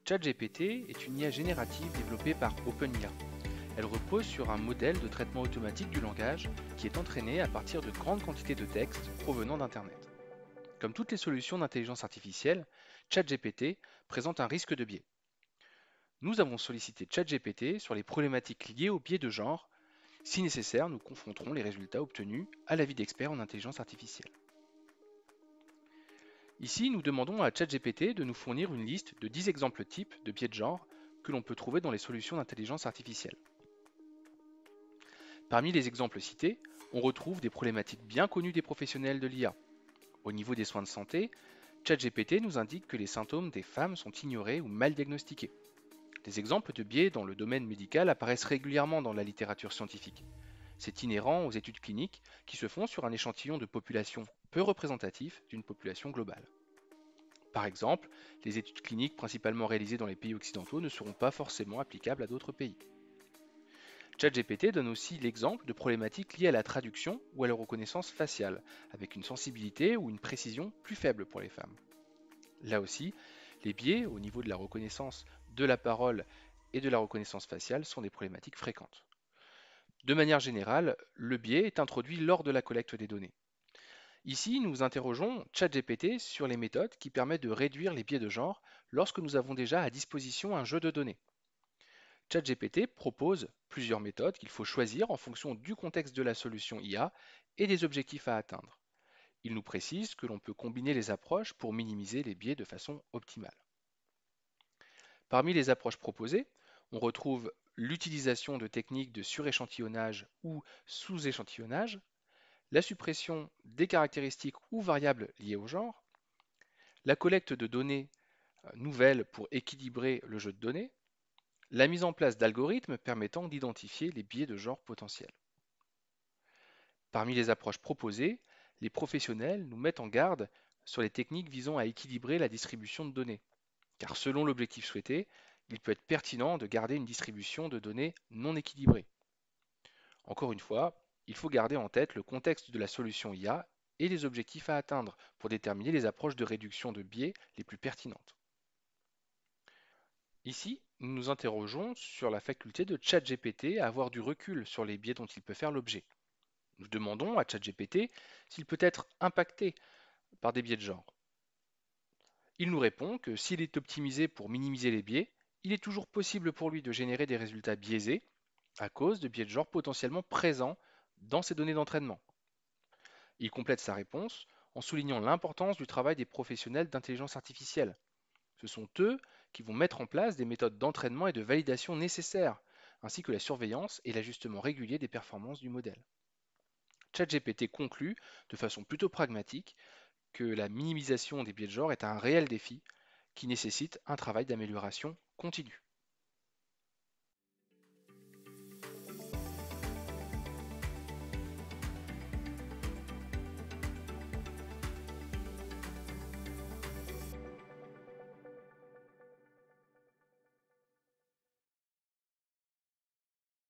ChatGPT est une IA générative développée par OpenIA. Elle repose sur un modèle de traitement automatique du langage qui est entraîné à partir de grandes quantités de textes provenant d'Internet. Comme toutes les solutions d'intelligence artificielle, ChatGPT présente un risque de biais. Nous avons sollicité ChatGPT sur les problématiques liées au biais de genre. Si nécessaire, nous confronterons les résultats obtenus à l'avis d'experts en intelligence artificielle. Ici, nous demandons à ChatGPT de nous fournir une liste de 10 exemples types de biais de genre que l'on peut trouver dans les solutions d'intelligence artificielle. Parmi les exemples cités, on retrouve des problématiques bien connues des professionnels de l'IA. Au niveau des soins de santé, ChatGPT nous indique que les symptômes des femmes sont ignorés ou mal diagnostiqués. Des exemples de biais dans le domaine médical apparaissent régulièrement dans la littérature scientifique. C'est inhérent aux études cliniques qui se font sur un échantillon de population peu représentatif d'une population globale. Par exemple, les études cliniques principalement réalisées dans les pays occidentaux ne seront pas forcément applicables à d'autres pays. ChatGPT donne aussi l'exemple de problématiques liées à la traduction ou à la reconnaissance faciale, avec une sensibilité ou une précision plus faible pour les femmes. Là aussi, les biais au niveau de la reconnaissance de la parole et de la reconnaissance faciale sont des problématiques fréquentes. De manière générale, le biais est introduit lors de la collecte des données. Ici, nous interrogeons ChatGPT sur les méthodes qui permettent de réduire les biais de genre lorsque nous avons déjà à disposition un jeu de données. ChatGPT propose plusieurs méthodes qu'il faut choisir en fonction du contexte de la solution IA et des objectifs à atteindre. Il nous précise que l'on peut combiner les approches pour minimiser les biais de façon optimale. Parmi les approches proposées, on retrouve l'utilisation de techniques de suréchantillonnage ou sous-échantillonnage, la suppression des caractéristiques ou variables liées au genre, la collecte de données nouvelles pour équilibrer le jeu de données, la mise en place d'algorithmes permettant d'identifier les biais de genre potentiels. Parmi les approches proposées, les professionnels nous mettent en garde sur les techniques visant à équilibrer la distribution de données, car selon l'objectif souhaité, il peut être pertinent de garder une distribution de données non équilibrée. Encore une fois, il faut garder en tête le contexte de la solution IA et les objectifs à atteindre pour déterminer les approches de réduction de biais les plus pertinentes. Ici, nous nous interrogeons sur la faculté de ChatGPT à avoir du recul sur les biais dont il peut faire l'objet. Nous demandons à ChatGPT s'il peut être impacté par des biais de genre. Il nous répond que s'il est optimisé pour minimiser les biais, il est toujours possible pour lui de générer des résultats biaisés à cause de biais de genre potentiellement présents dans ses données d'entraînement. Il complète sa réponse en soulignant l'importance du travail des professionnels d'intelligence artificielle. Ce sont eux qui vont mettre en place des méthodes d'entraînement et de validation nécessaires, ainsi que la surveillance et l'ajustement régulier des performances du modèle. ChatGPT conclut de façon plutôt pragmatique que la minimisation des biais de genre est un réel défi qui nécessite un travail d'amélioration continu.